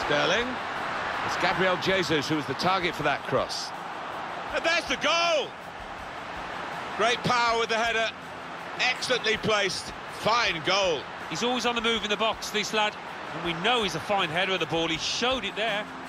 Sterling. It's Gabriel Jesus who was the target for that cross. And there's the goal! Great power with the header. Excellently placed. Fine goal. He's always on the move in the box, this lad. And we know he's a fine header of the ball. He showed it there.